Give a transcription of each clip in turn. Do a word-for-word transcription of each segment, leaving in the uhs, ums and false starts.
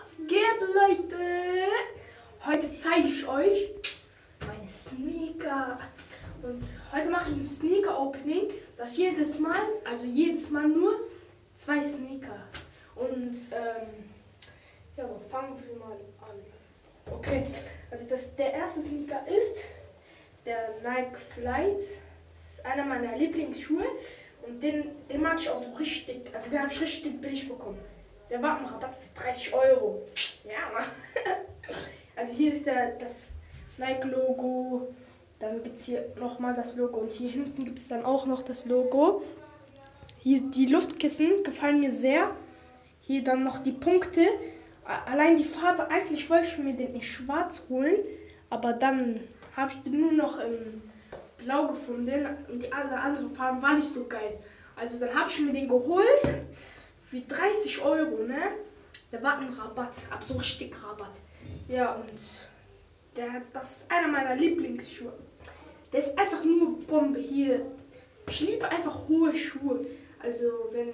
Was geht, Leute? Heute zeige ich euch meine Sneaker. Und heute mache ich ein Sneaker-Opening. Das jedes Mal, also jedes Mal nur zwei Sneaker. Und ähm, ja, so fangen wir mal an. Okay, also das, der erste Sneaker ist der Nike Flight. Das ist einer meiner Lieblingsschuhe. Und den, den mag ich auch so richtig, also den habe ich richtig billig bekommen. Der war im Rabatt für dreißig Euro. Ja, Mann. Also hier ist der, das Nike-Logo. Dann gibt es hier nochmal das Logo. Und hier hinten gibt es dann auch noch das Logo. Hier die Luftkissen gefallen mir sehr. Hier dann noch die Punkte. Allein die Farbe, eigentlich wollte ich mir den in schwarz holen. Aber dann habe ich den nur noch im Blau gefunden. Und die alle anderen Farben waren nicht so geil. Also dann habe ich mir den geholt. Für dreißig Euro, ne? Der war ein Rabatt, ab so richtig Rabatt. Ja, und der, das ist einer meiner Lieblingsschuhe. Der ist einfach nur Bombe hier. Ich liebe einfach hohe Schuhe. Also, wenn.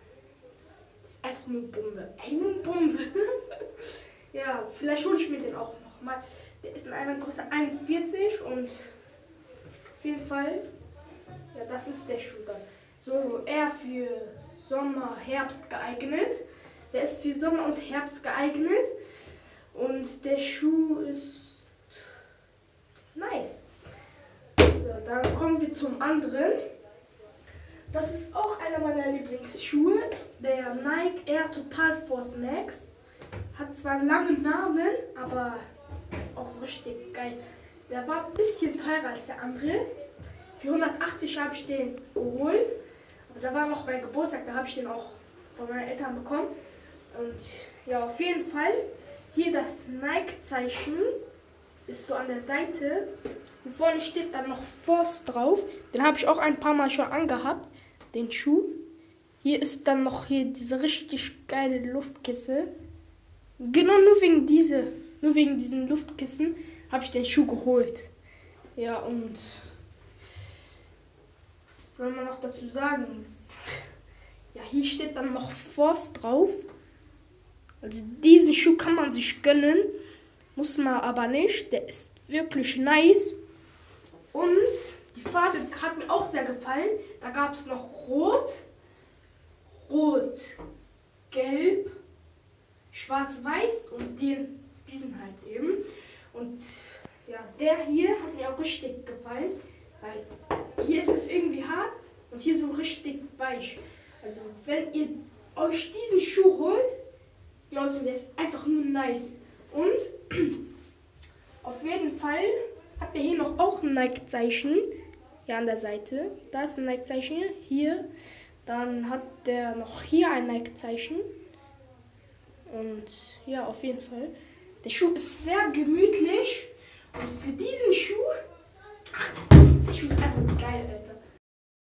Das ist einfach nur Bombe. Ey, nur Bombe. Ja, vielleicht hole ich mir den auch nochmal. Der ist in einer Größe einundvierzig und auf jeden Fall. Ja, das ist der Schuh dann. So, eher für Sommer, Herbst geeignet. Der ist für Sommer und Herbst geeignet. Und der Schuh ist nice. So, dann kommen wir zum anderen. Das ist auch einer meiner Lieblingsschuhe. Der Nike Air Total Force Max. Hat zwar einen langen Namen, aber ist auch so richtig geil. Der war ein bisschen teurer als der andere. Für hundertachtzig habe ich den geholt. Da war noch mein Geburtstag, da habe ich den auch von meinen Eltern bekommen. Und ja, auf jeden Fall, hier das Nike-Zeichen ist so an der Seite. Hier vorne steht dann noch Force drauf. Den habe ich auch ein paar Mal schon angehabt, den Schuh. Hier ist dann noch hier diese richtig geile Luftkisse. Genau nur wegen diese, nur wegen diesen Luftkissen habe ich den Schuh geholt. Ja, und was soll man noch dazu sagen? Ja, hier steht dann noch Force drauf. Also diesen Schuh kann man sich gönnen. Muss man aber nicht. Der ist wirklich nice. Und die Farbe hat mir auch sehr gefallen. Da gab es noch Rot, Rot, Gelb, Schwarz-Weiß und den, diesen halt eben. Und ja, der hier hat mir auch richtig gefallen. Weil hier ist es irgendwie hart und hier so richtig weich. Also wenn ihr euch diesen Schuh holt, glaubt mir, der ist einfach nur nice. Und auf jeden Fall hat er hier noch auch ein Nike-Zeichen. Hier an der Seite. Da ist ein Nike-Zeichen. Hier. Dann hat der noch hier ein Nike-Zeichen. Und ja, auf jeden Fall. Der Schuh ist sehr gemütlich. Und für diesen Schuh... Der Schuh ist einfach geil, ey.